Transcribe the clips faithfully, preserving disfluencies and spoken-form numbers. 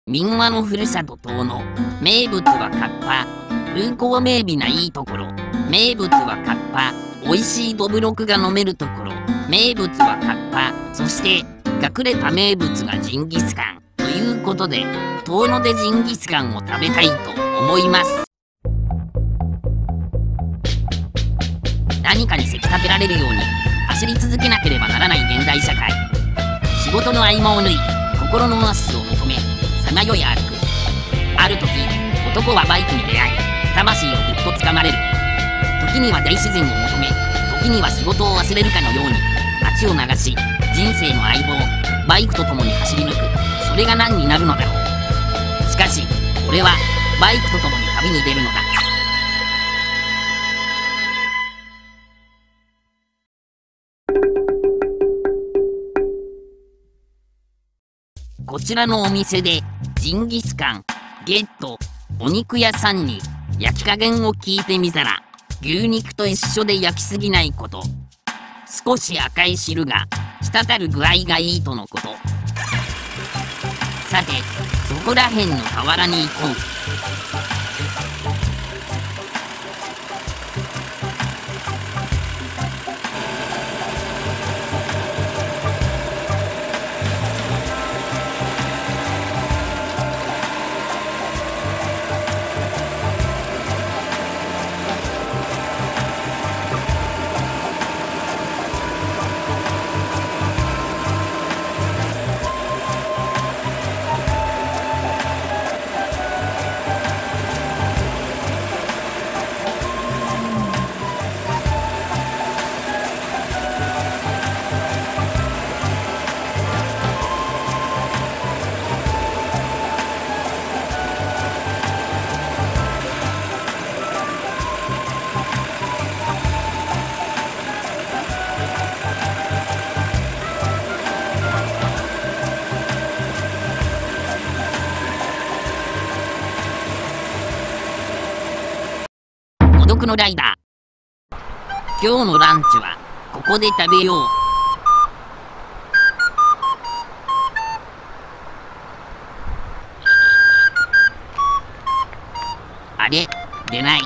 民話のふるさと遠野。名物はカッパ。風光明媚ないいところ。名物はカッパ。美味しいどぶろくが飲めるところ。名物はカッパ。そして隠れた名物がジンギスカン。ということで遠野でジンギスカンを食べたいと思います。何かにせき立てられるように走り続けなければならない現代社会。仕事の合間を縫い心のオアシスを求めさまよい歩く。ある時男はバイクに出会い魂をぐっとつかまれる。時には大自然を求め時には仕事を忘れるかのように街を流し人生の相棒バイクと共に走り抜く。それが何になるのだろう。しかし俺はバイクと共に旅に出るのだ。こちらのお店でジンギスカンゲット。お肉屋さんに焼き加減を聞いてみたら牛肉と一緒で焼きすぎないこと、少し赤い汁が滴る具合がいいとのこと。さてそこらへんの河原に行こう。孤独のライダー。今日のランチはここで食べよう。あれ、出ない。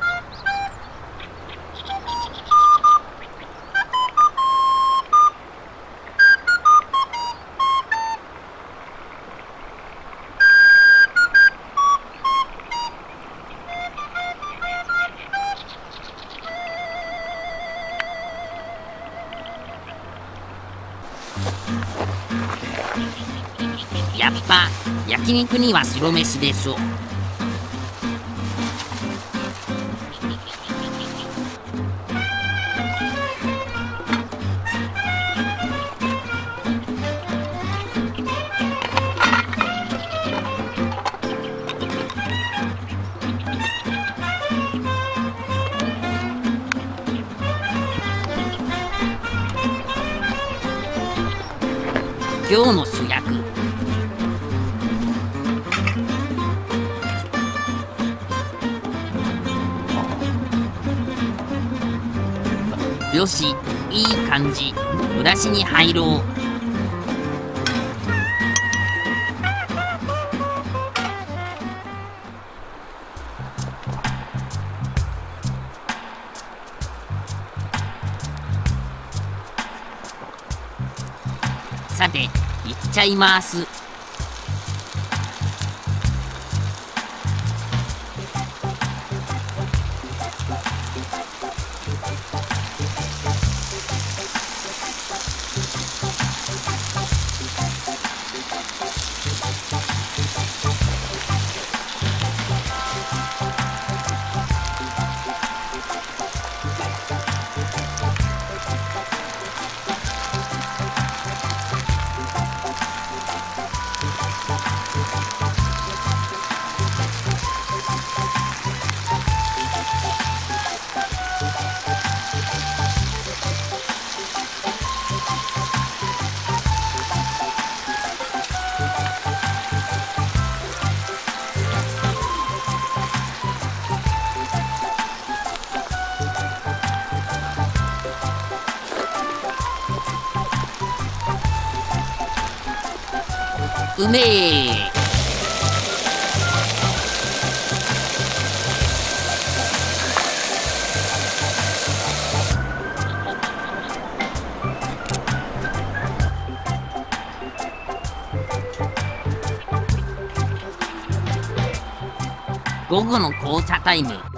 やっぱ焼肉には白飯でしょ。今日の主役よし、いい感じ。暮らしに入ろう。さて、行っちゃいます。うめえ。 午後の紅茶タイム。